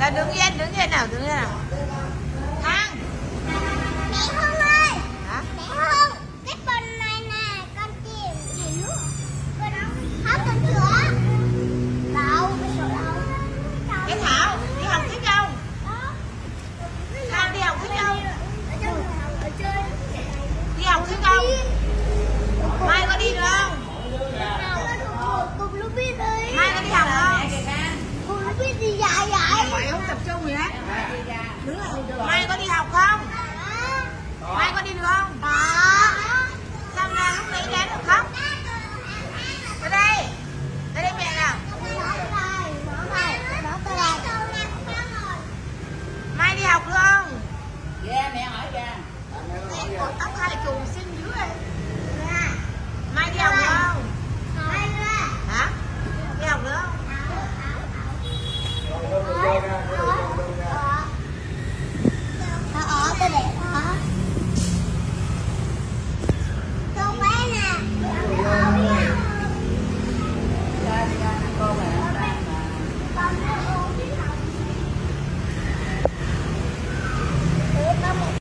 Nào đứng yên nào, đứng yên nào. Thang. Mẹ Hương ơi. Hả? Mẹ Hương, cái phần này nè, con tìm gì nữa? Con học con sữa. Đâu, cái sữa đâu? Cái Thảo, đi học thích không? Thang đi học thích không? Ở trên. Đi học thích không? Mai có đi được không? Cùng lúc biết đi. Mai có đi học không? Cùng lúc biết đi dài vậy. Mày không tập trung gì hết. Mai có đi học không? Mai có đi được không?